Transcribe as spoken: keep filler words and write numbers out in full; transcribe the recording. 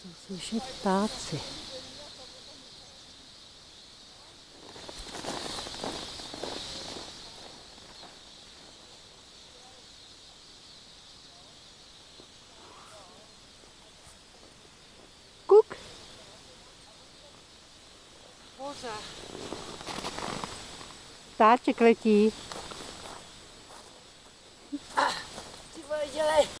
Jsou slyšet ptáci. Kuk. Ptáček letí. Ty vole, dělej.